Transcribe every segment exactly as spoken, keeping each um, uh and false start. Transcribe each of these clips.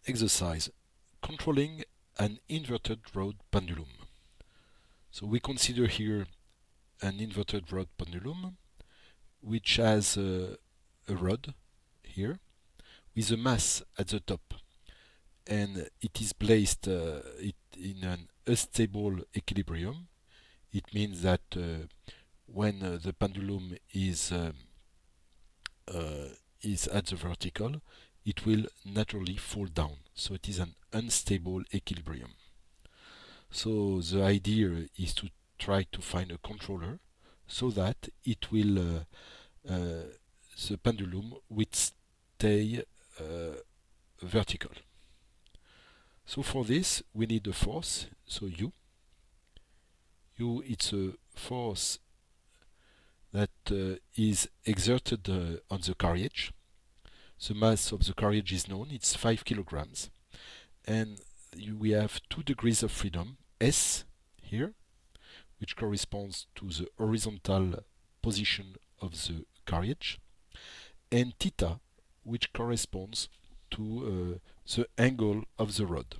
Exercise: controlling an inverted rod pendulum. So we consider here an inverted rod pendulum which has a, a rod here with a mass at the top, and it is placed uh, it in an unstable equilibrium. It means that uh, when uh, the pendulum is um, uh, is at the vertical, it will naturally fall down. So it is an unstable equilibrium. So the idea is to try to find a controller so that it will uh, uh, the pendulum will stay uh, vertical. So for this we need a force, so U. U, it's a force that uh, is exerted uh, on the carriage. The mass of the carriage is known, it's five kilograms, and we have two degrees of freedom, S here, which corresponds to the horizontal position of the carriage, and theta, which corresponds to uh, the angle of the rod.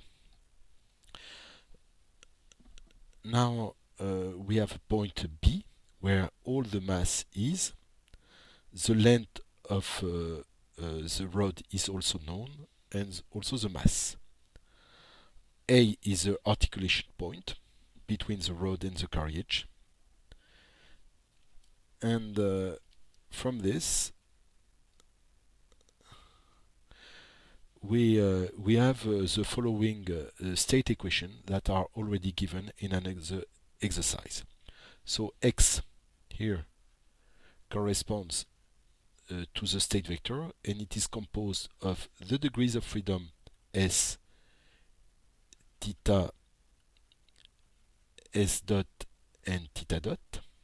Now uh, we have a point B where all the mass is. The length of uh, uh, the rod is also known, and also the mass. A is the articulation point between the rod and the carriage, and uh, from this we uh, we have uh, the following uh, state equation that are already given in an ex exercise. So x here corresponds uh, to the state vector, and it is composed of the degrees of freedom s, theta s dot, and theta dot.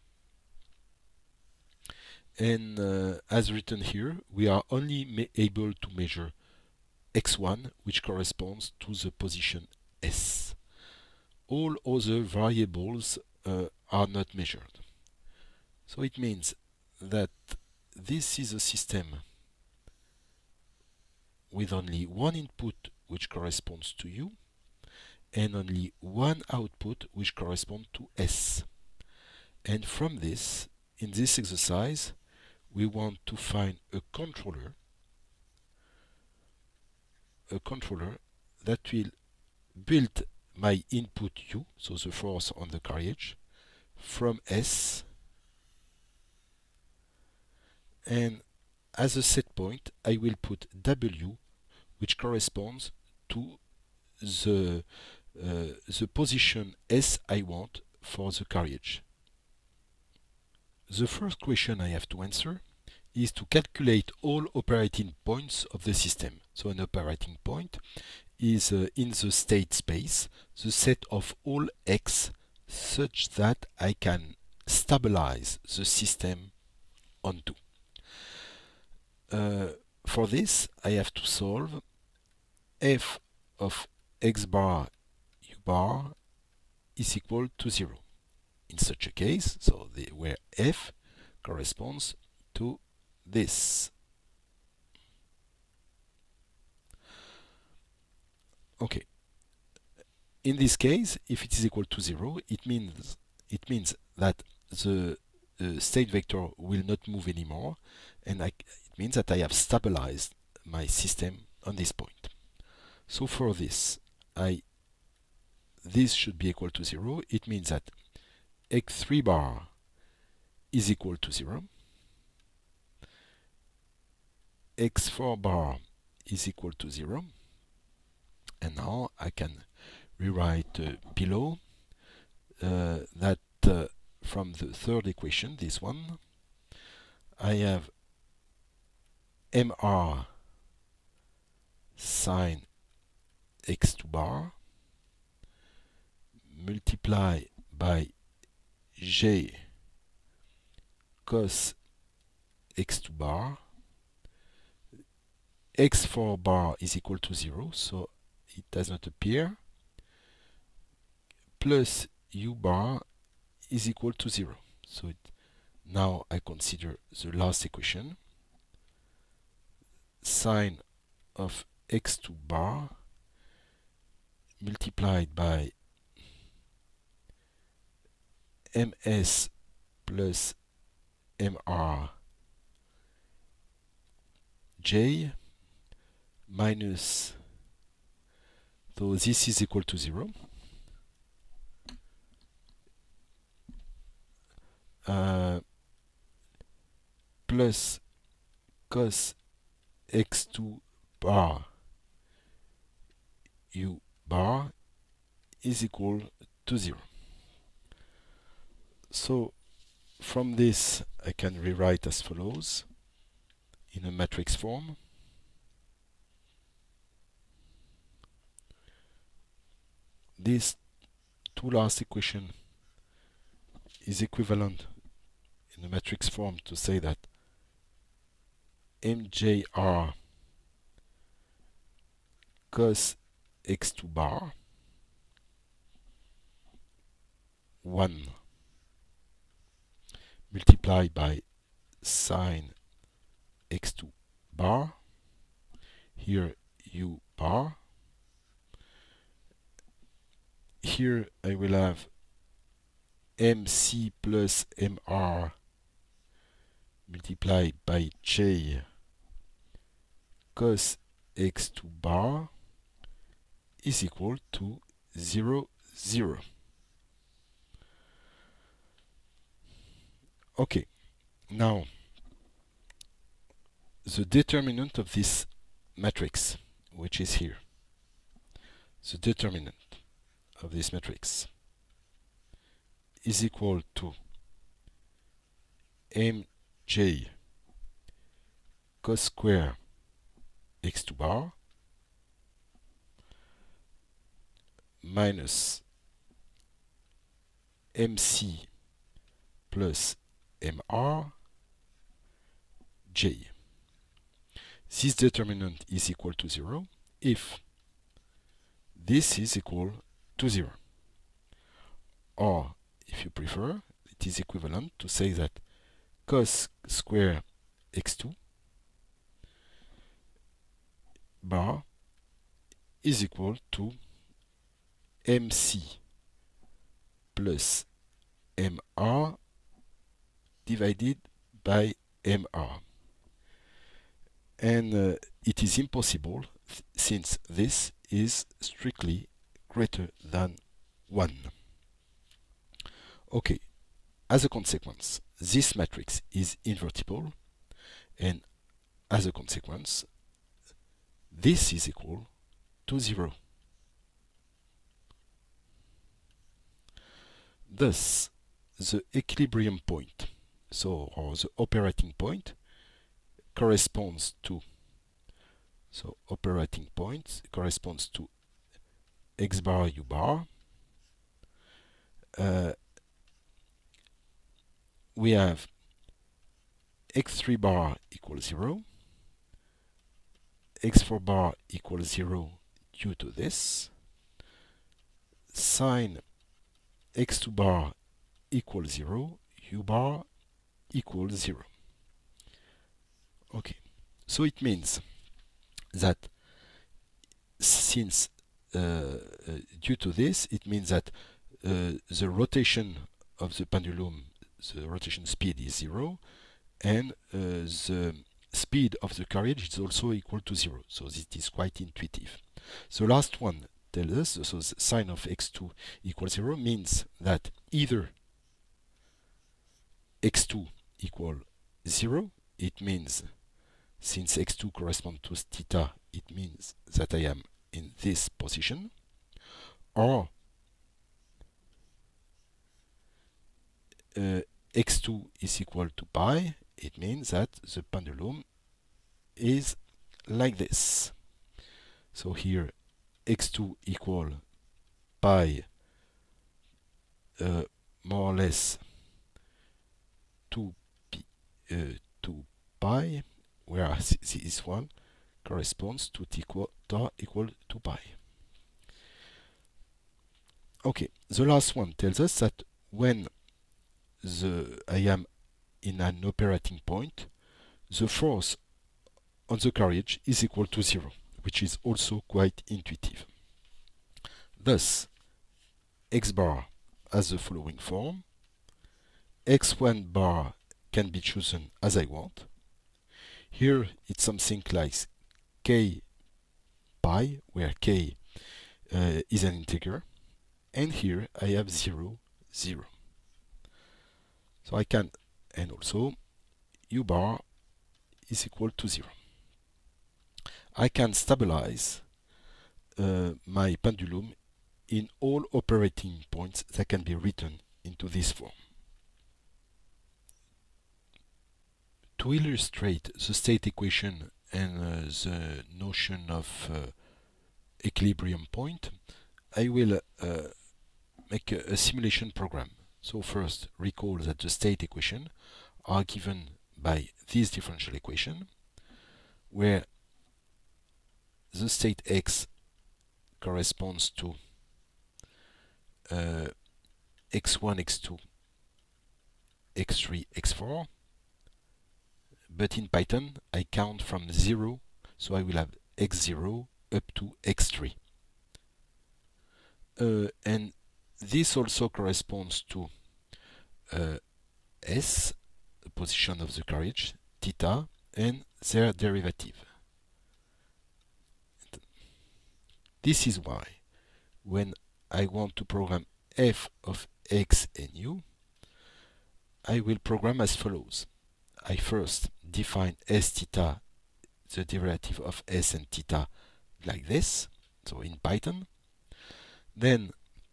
And uh, as written here, we are only able to measure x one, which corresponds to the position S. All other variables uh, are not measured. So it means that this is a system with only one input, which corresponds to U, and only one output, which corresponds to S. And from this, in this exercise, we want to find a controller a controller that will build my input U, so the force on the carriage, from S, and as a set point I will put W, which corresponds to the uh, the position S I want for the carriage. The first question I have to answer is to calculate all operating points of the system. So an operating point is uh, in the state space the set of all x such that I can stabilize the system onto. Uh, for this I have to solve f of x bar u bar is equal to zero. In such a case, so the, where f corresponds to this. Okay. In this case, if it is equal to zero, it means it means that the uh, state vector will not move anymore, and I, it means that I have stabilized my system on this point. So for this, I this should be equal to zero. It means that x three bar is equal to zero. x four bar is equal to zero, and now I can rewrite uh, below uh, that uh, from the third equation, this one, I have mr sine x two bar multiply by j cos x two bar. x four bar is equal to zero, so it does not appear, plus u bar is equal to zero. So it, now I consider the last equation. Sine of x two bar multiplied by ms plus mr j minus, so this is equal to zero, uh, plus cos x two bar u bar is equal to zero. So from this I can rewrite as follows in a matrix form. This two last equation is equivalent in a matrix form to say that mjr cos x two bar one multiplied by sine x two bar, here u bar, here I will have mc plus mr multiplied by j cos x two bar is equal to zero, zero. Okay, now the determinant of this matrix, which is here, the determinant of this matrix is equal to mj cos square x two bar minus mc plus mr j. This determinant is equal to zero if this is equal to zero. Or, if you prefer, it is equivalent to say that cos square x two bar is equal to mc plus mr divided by mr. And uh, it is impossible since this is strictly greater than one. Okay, as a consequence, this matrix is invertible, and as a consequence, this is equal to zero. Thus, the equilibrium point, so or the operating point, corresponds to, so operating point corresponds to x bar u bar. Uh, we have x three bar equals zero, x four bar equals zero due to this, sine x two bar equals zero, u bar equals zero. Okay, so it means that since uh, uh, due to this, it means that uh, the rotation of the pendulum, the rotation speed is zero, and uh, the speed of the carriage is also equal to zero. So this is quite intuitive. The last one tells us, so the sine of x two equals zero means that either x two equals zero, it means since x two corresponds to theta, it means that I am in this position, or uh, x two is equal to pi, it means that the pendulum is like this. So here x two equal pi uh, more or less two pi, uh, two pi, whereas this one corresponds to t equal, t equal to pi. Okay, the last one tells us that when the I am in an operating point, the force on the carriage is equal to zero, which is also quite intuitive. Thus, x bar has the following form. x one bar can be chosen as I want. Here it's something like k pi, where k uh, is an integer, and here I have zero, zero. So I can, and also u bar is equal to zero. I can stabilize uh, my pendulum in all operating points that can be written into this form. To illustrate the state equation and uh, the notion of uh, equilibrium point, I will uh, make a, a simulation program. So first, recall that the state equation are given by this differential equation, where the state x corresponds to uh, x one, x two, x three, x four, but in Python I count from zero, so I will have x zero up to x three. Uh, and this also corresponds to uh, s, the position of the carriage, theta, and their derivative. This is why when I want to program f of x and u, I will program as follows. I first define s theta, the derivative of s and theta, like this, so in Python. Then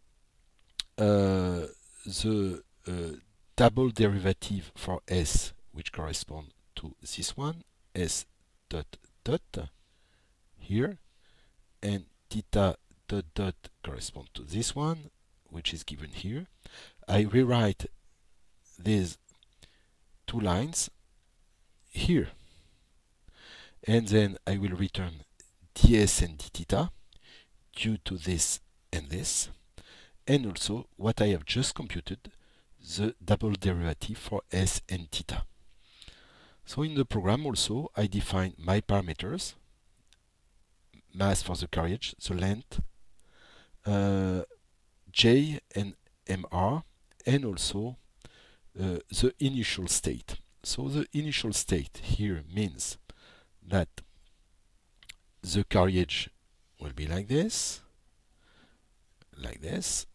uh, the uh, double derivative for s, which correspond to this one, s dot dot here, and theta dot dot correspond to this one, which is given here. I rewrite these two lines here, and then I will return ds and d theta due to this and this, and also what I have just computed, the double derivative for s and theta. So in the program also I define my parameters: mass for the carriage, the length, uh, j and mr, and also uh, the initial state. So the initial state here means that the carriage will be like this, like this,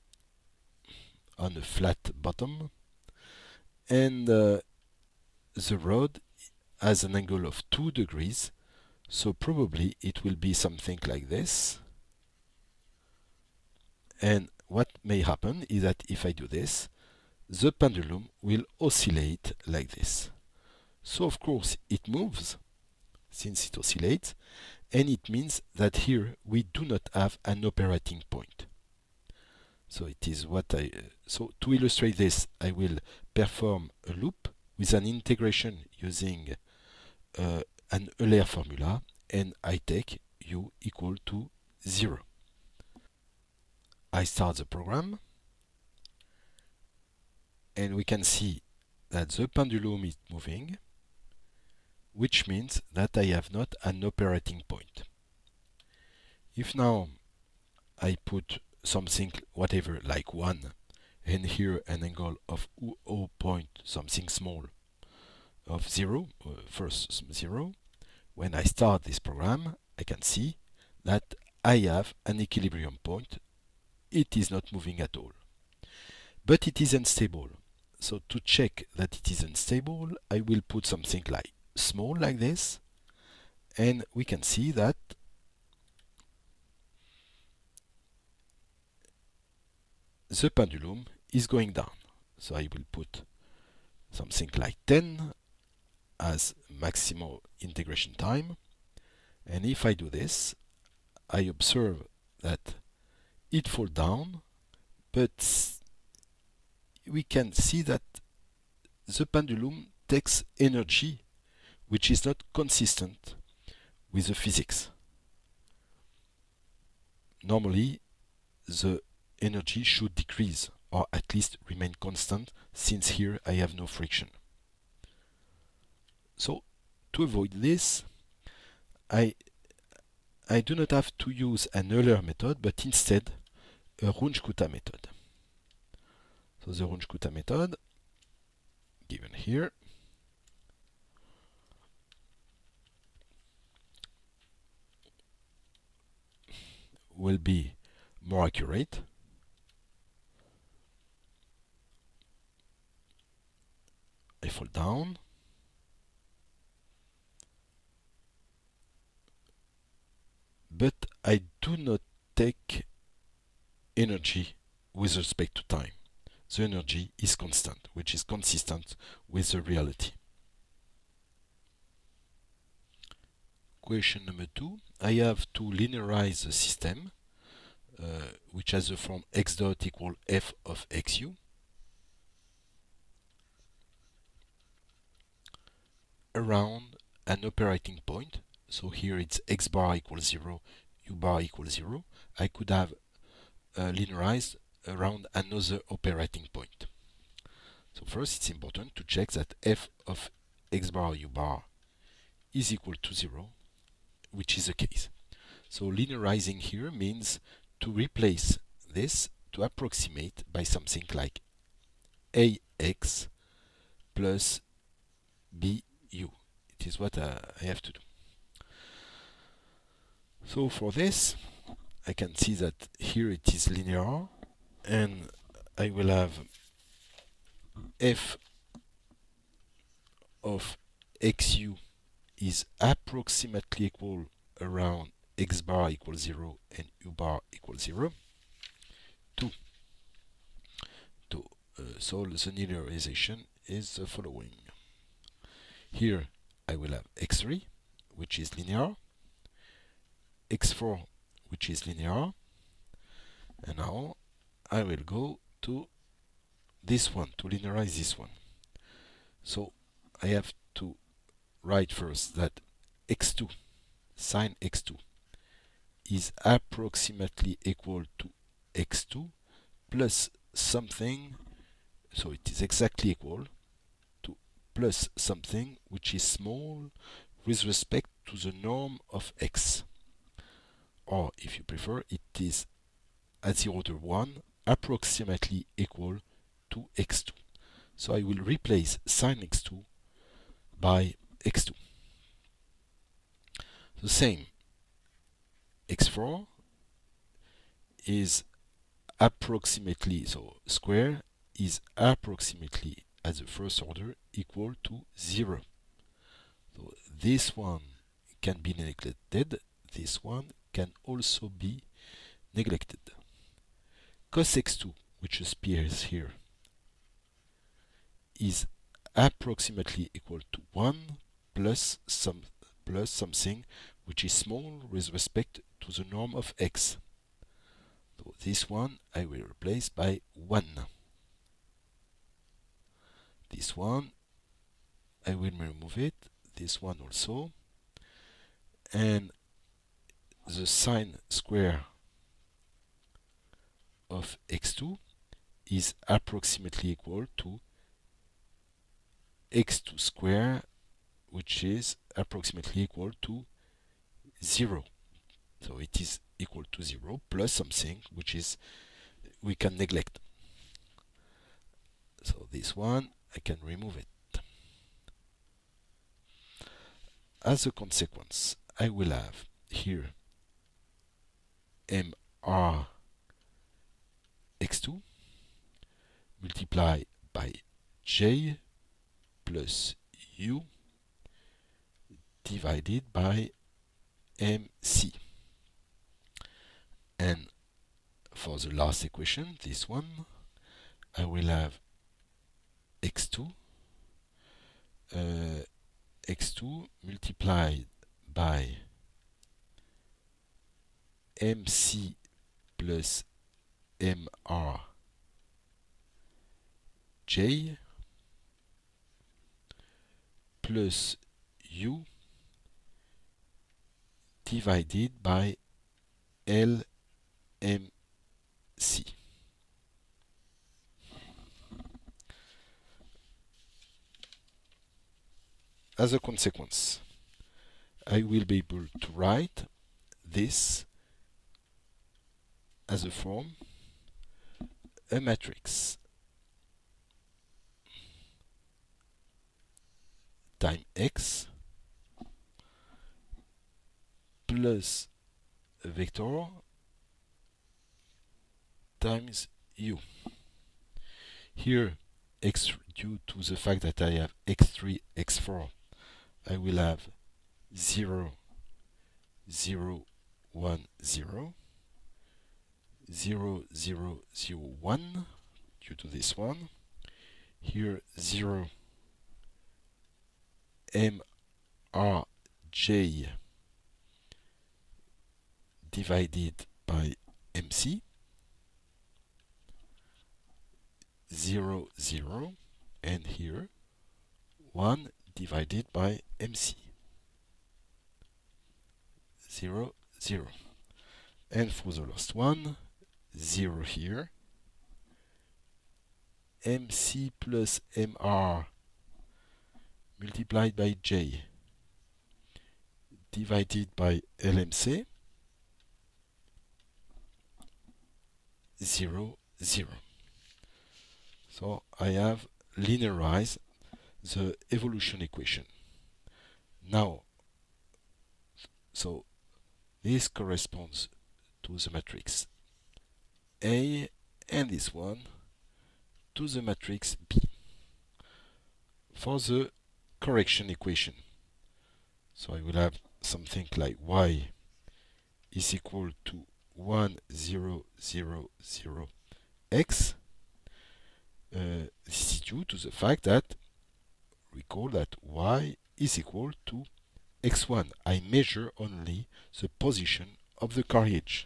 on a flat bottom, and uh, the road has an angle of two degrees, so probably it will be something like this. And what may happen is that if I do this, the pendulum will oscillate like this. So of course it moves since it oscillates, and it means that here we do not have an operating point. So it is what I, uh, so to illustrate this, I will perform a loop with an integration using uh, an Euler formula, and I take u equal to zero. I start the program, and we can see that the pendulum is moving, which means that I have not an operating point. If now I put something whatever like one, and here an angle of zero point something small of zero, uh, first zero, when I start this program I can see that I have an equilibrium point. It is not moving at all, but it is unstable. So to check that it is unstable, I will put something like small like this, and we can see that the pendulum is going down. So I will put something like ten as maximal integration time, and if I do this, I observe that it falls down, but we can see that the pendulum takes energy which is not consistent with the physics. Normally the energy should decrease, or at least remain constant, since here I have no friction. So to avoid this, I I do not have to use an Euler method, but instead a Runge-Kutta method. So the Runge-Kutta method, given here, will be more accurate. I fall down. But I do not take energy with respect to time. The energy is constant, which is consistent with the reality. Question number two. I have to linearize the system, uh, which has the form x dot equal f of xu. Around an operating point. So here it's x bar equals zero, u bar equals zero. I could have uh, linearized around another operating point. So first it's important to check that f of x bar u bar is equal to zero, which is the case. So linearizing here means to replace this to approximate by something like ax plus bu. It is what uh, I have to do. So for this, I can see that here it is linear, and I will have f of xu is approximately equal around x bar equals zero and u bar equals zero. To, to uh, solve the linearization is the following. Here I will have x three, which is linear, x four, which is linear, and now I will go to this one, to linearize this one. So I have to write first that x two, sine x two, is approximately equal to x two plus something, so it is exactly equal to plus something which is small with respect to the norm of x. Or if you prefer, it is at the order one approximately equal to x two. So I will replace sine x two by x two. The same, x four is approximately, so square is approximately at the first order equal to zero. So this one can be neglected, this one can also be neglected. Cos x two, which appears here, is approximately equal to one plus some plus something which is small with respect to the norm of x. So this one I will replace by one. This one I will remove it, this one also, and the sine square of x two is approximately equal to x two square, which is approximately equal to zero. So it is equal to zero plus something which is we can neglect. So this one I can remove it. As a consequence, I will have here mr x two multiplied by j plus u divided by mc. And for the last equation, this one, I will have x two uh, x two multiplied by mc plus mr j plus u divided by lmc. As a consequence, I will be able to write this as a form a matrix time x plus a vector times u. Here, x, due to the fact that I have x three, x four, I will have zero, zero, one, zero, zero, zero, zero, one, due to this one. Here, zero, M, R, J divided by M C, zero, zero, and here one divided by M C, zero, zero. And for the last one, zero here, M C plus M R multiplied by J divided by L M C, zero, zero. So I have linearized the evolution equation. Now, so this corresponds to the matrix A, and this one to the matrix B for the correction equation. So I will have something like y is equal to one, zero, zero, zero x. Uh, this is due to the fact that, recall that y is equal to x one. I measure only the position of the carriage.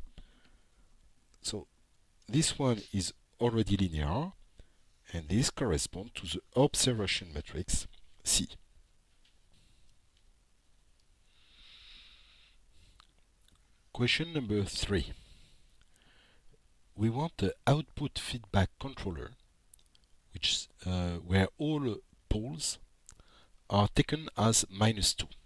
So this one is already linear, and this corresponds to the observation matrix C. Question number three. We want the output feedback controller, which uh, where all poles are taken as minus two,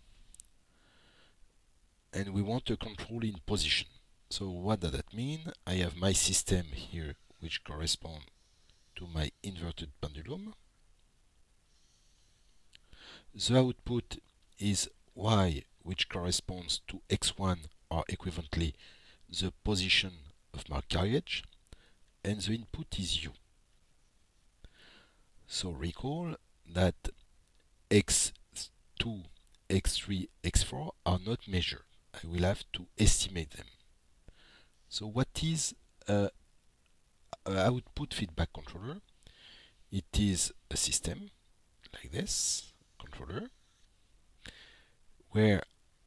and we want a control in position. So what does that mean? I have my system here, which corresponds to my inverted pendulum. The output is y, which corresponds to x one, or equivalently the position of my carriage, and the input is u. So recall that x two, x three, x four are not measured. I will have to estimate them. So what is an output feedback controller? It is a system like this, controller, where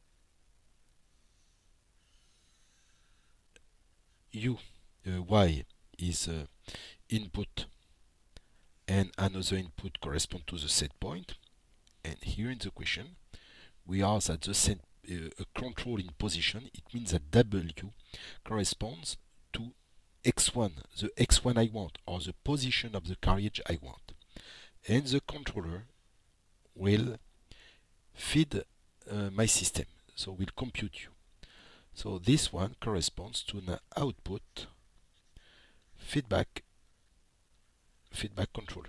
u, uh, y is uh, input, and another input correspond to the set point. And here in the question, we are at the set uh, a control in position. It means that W corresponds to x one, the x one I want, or the position of the carriage I want. And the controller will feed uh, my system, so will compute u. So this one corresponds to an output feedback feedback controller.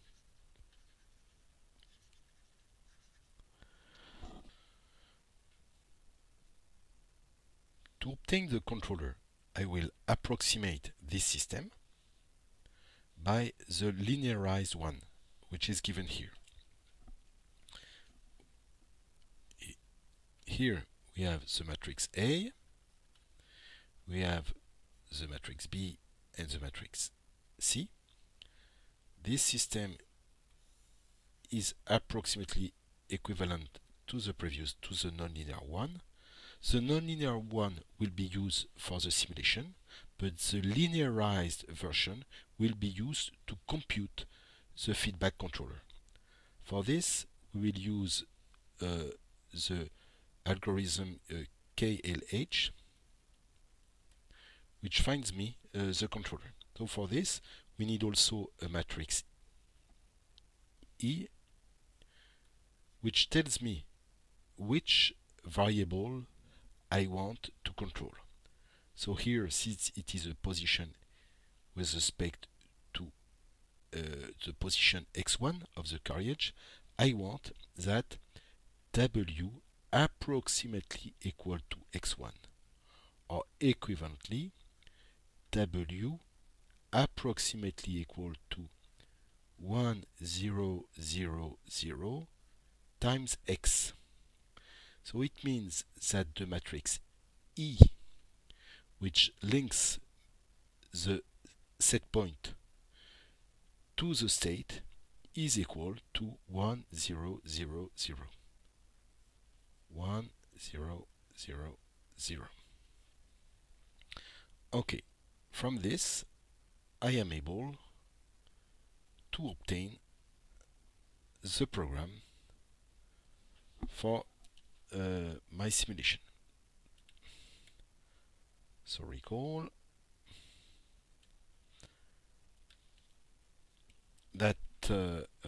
To obtain the controller, I will approximate this system by the linearized one, which is given here. Here we have the matrix A, we have the matrix B, and the matrix C. This system is approximately equivalent to the previous, to the nonlinear one. The nonlinear one will be used for the simulation, but the linearized version will be used to compute the feedback controller. For this, we will use uh, the algorithm uh, K L H, which finds me uh, the controller. So for this, we need also a matrix E, which tells me which variable I want to control. So here, since it is a position with respect to uh, the position x one of the carriage, I want that W approximately equal to x one, or equivalently W approximately equal to one zero zero zero times x. So it means that the matrix E, which links the set point to the state, is equal to one zero zero zero. one zero zero zero. Okay, from this I am able to obtain the program for uh, my simulation. So recall that uh, uh,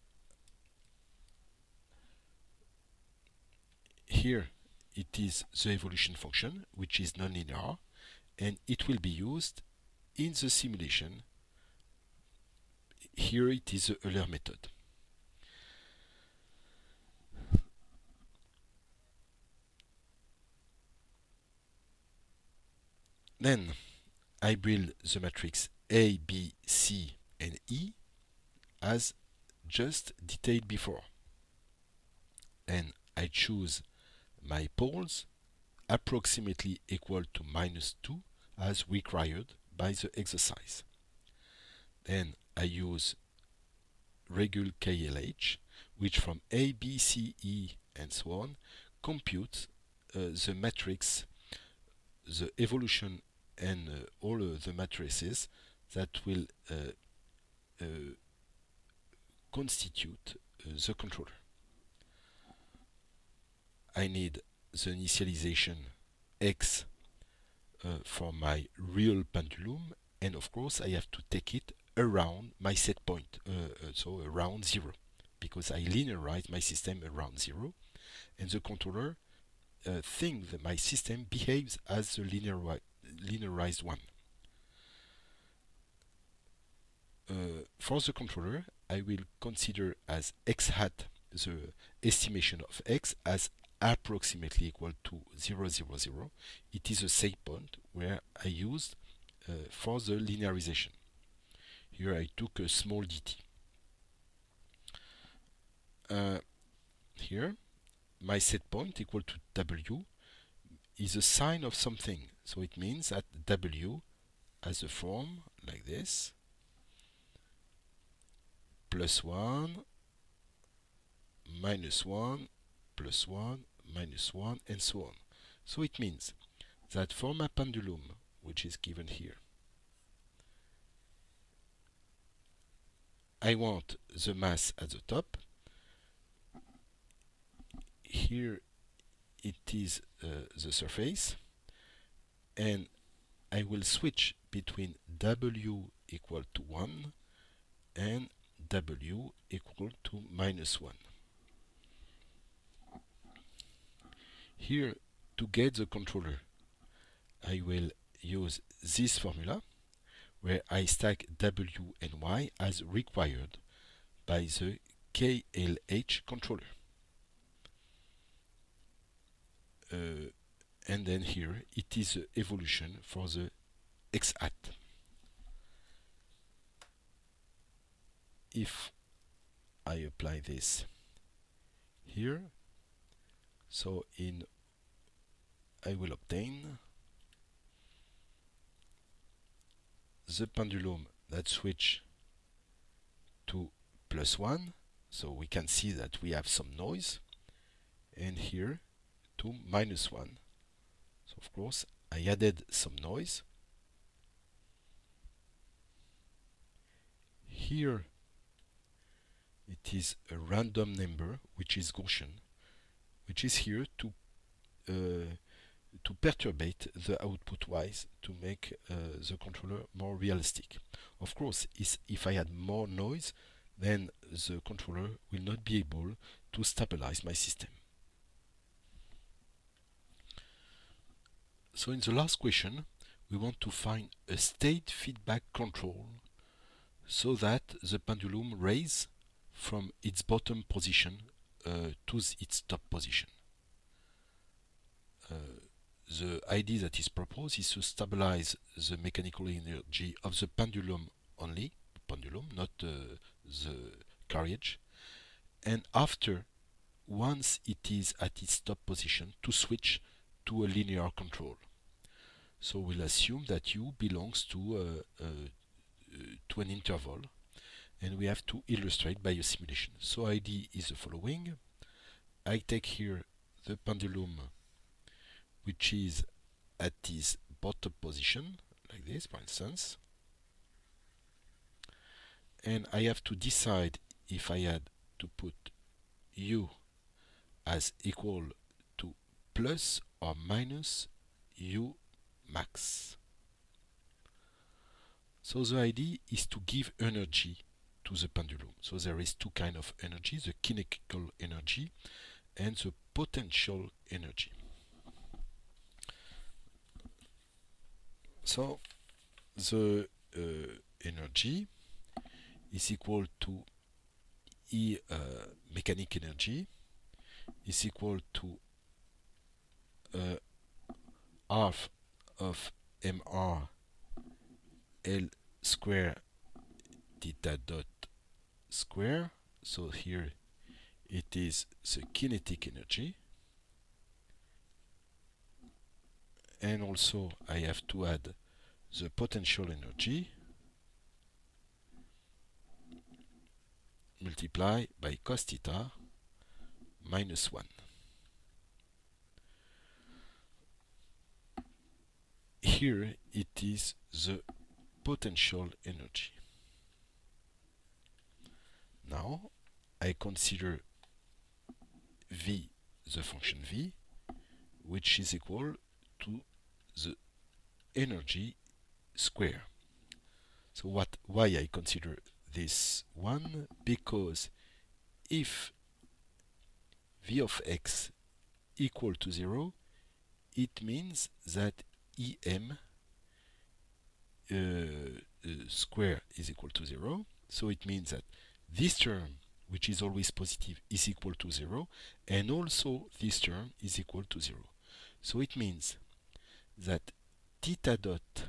here it is the evolution function, which is nonlinear, and it will be used in the simulation. Here it is the Euler method. Then I build the matrix A, B, C, and E as just detailed before. And I choose my poles approximately equal to minus two as required by the exercise. Then I use regular K L H, which from A, B, C, E, and so on computes uh, the matrix, the evolution, and uh, all uh, the matrices that will uh, uh, constitute uh, the controller. I need the initialization x uh, for my real pendulum, and of course I have to take it around my set point, uh, uh, so around zero, because I linearize my system around zero, and the controller uh, thinks that my system behaves as the lineari linearized one. Uh, for the controller, I will consider as x hat the estimation of x as approximately equal to zero zero zero. It is a set point where I used uh, for the linearization. Here I took a small dt. Uh, here my set point equal to w is a sign of something, so it means that w has a form like this: plus one, minus one, plus one, minus one, and so on. So it means that for my pendulum, which is given here, I want the mass at the top. Here it is uh, the surface, and I will switch between w equal to one and w equal to minus one. Here, to get the controller, I will use this formula where I stack w and y as required by the K L H controller. Uh, and then here it is the evolution for the x hat. If I apply this here, so in I will obtain the pendulum that switch to plus one, so we can see that we have some noise, and here to minus one. So of course I added some noise. Here it is a random number which is Gaussian, which is here to uh, to perturbate the output wise to make uh, the controller more realistic. Of course, is if I add more noise, then the controller will not be able to stabilize my system. So in the last question, we want to find a state feedback control so that the pendulum raises from its bottom position uh, to its top position. Uh, the idea that is proposed is to stabilize the mechanical energy of the pendulum only, pendulum, not uh, the carriage, and after, once it is at its top position, to switch to a linear control. So we'll assume that U belongs to uh, uh, to an interval, and we have to illustrate by a simulation. So idea is the following. I take here the pendulum which is at its bottom position, like this for instance, and I have to decide if I had to put U as equal to plus or minus U max. So the idea is to give energy to the pendulum. So there is two kinds of energy, the kinetical energy and the potential energy. So the uh, energy is equal to E uh, mechanic energy is equal to uh, half of mr L square theta dot square. So here it is the kinetic energy, and also I have to add the potential energy multiply by cos theta minus one. Here it is the potential energy. Now I consider V, the function V, which is equal to the energy square. So what? Why I consider this one? Because if V of x equal to zero, it means that E M uh, uh, square is equal to zero. So it means that this term, which is always positive, is equal to zero, and also this term is equal to zero. So it means that theta dot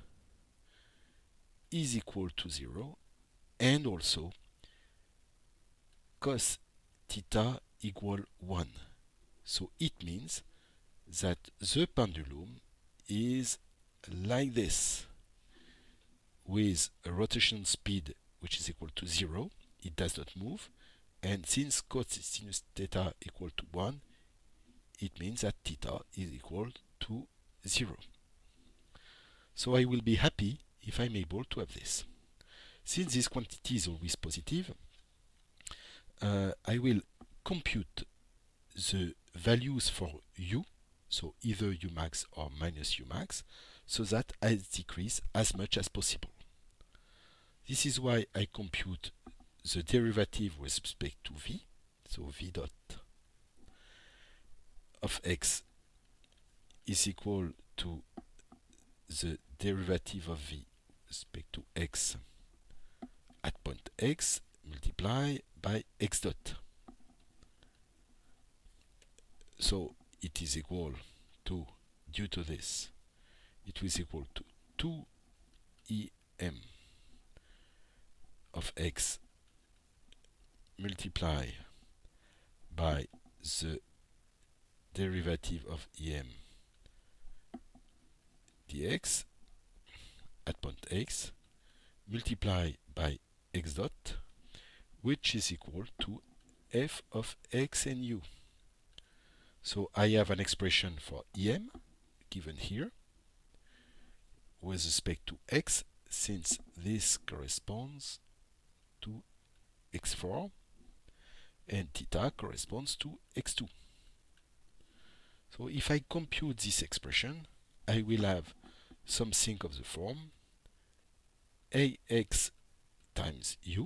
is equal to zero, and also cos theta equal one. So it means that the pendulum is like this, with a rotation speed which is equal to zero. It does not move, and since cosinus theta equal to one, it means that theta is equal to zero. So I will be happy if I'm able to have this. Since this quantity is always positive, uh, I will compute the values for U, so either U max or minus U max, so that I decrease as much as possible. This is why I compute the derivative with respect to V, so V dot of x is equal to the derivative of V with respect to x at point x multiplied by x dot. So it is equal to, due to this, it is equal to two E M of x multiplied by the derivative of E M dx at point x multiplied by x dot, which is equal to f of x and u. So I have an expression for E M given here with respect to x, since this corresponds to x four and theta corresponds to x two. So if I compute this expression, I will have something of the form ax times u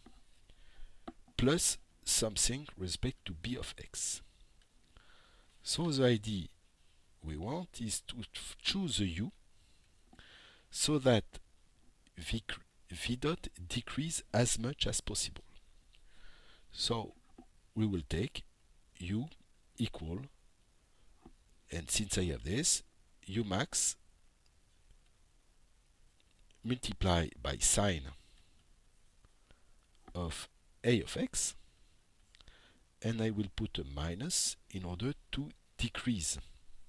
plus something with respect to b of x. So the idea we want is to choose the u so that v, v dot decrease as much as possible. So we will take u equal, and since I have this, u max multiplied by sine of a of x, and I will put a minus in order to decrease.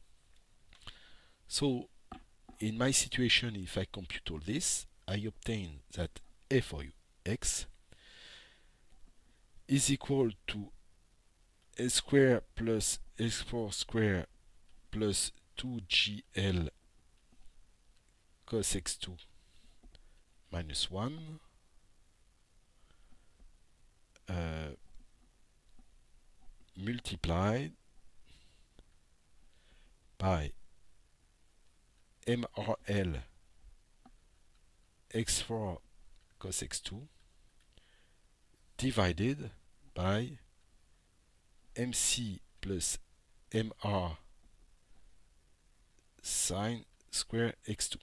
So in my situation, if I compute all this, I obtain that a for u x is equal to a square plus x four square plus two G L cos x two minus one uh, multiplied by M R L x four cos x two divided by M C plus M R sine square x two.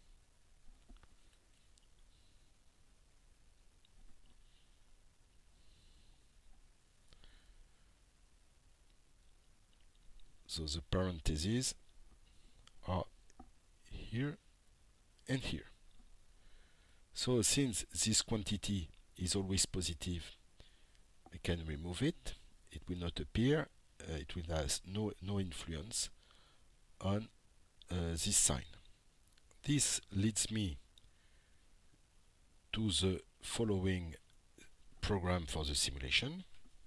So the parentheses are here and here. So since this quantity is always positive, I can remove it. It will not appear. Uh, it will have no, no influence on uh, this sign. This leads me to the following program for the simulation.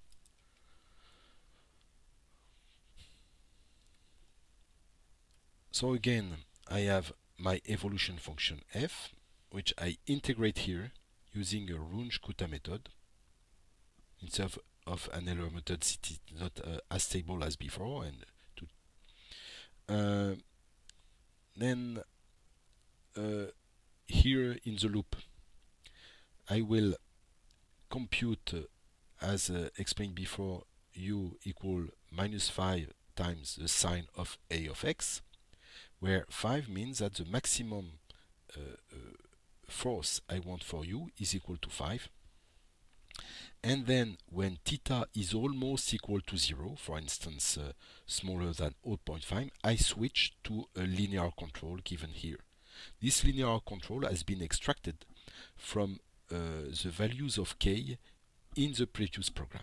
So again, I have my evolution function f, which I integrate here using a Runge-Kutta method. Instead of, of an Euler method, it is not uh, as stable as before. And to, uh, then uh, here in the loop, I will compute, uh, as uh, explained before, u equal minus five times the sine of a of x, where five means that the maximum uh, uh, force I want for u is equal to five. And then when theta is almost equal to zero, for instance uh, smaller than zero point five, I switch to a linear control given here. This linear control has been extracted from uh, the values of k in the previous program.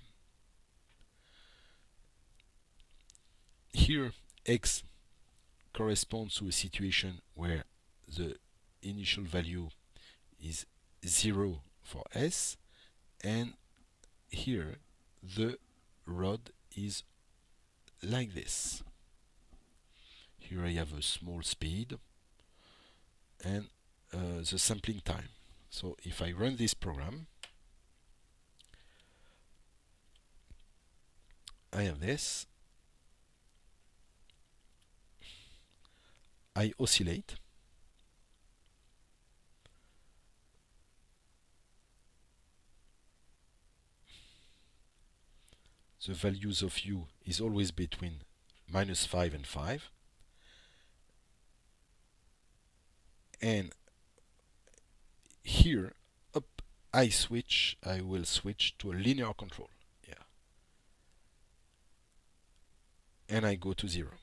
Here x corresponds to a situation where the initial value is zero for s, and here the rod is like this. Here I have a small speed and uh, the sampling time. So if I run this program, I have this. I oscillate. The values of u is always between minus five and five. And here, up, I switch, I will switch to a linear control. Yeah. And I go to zero.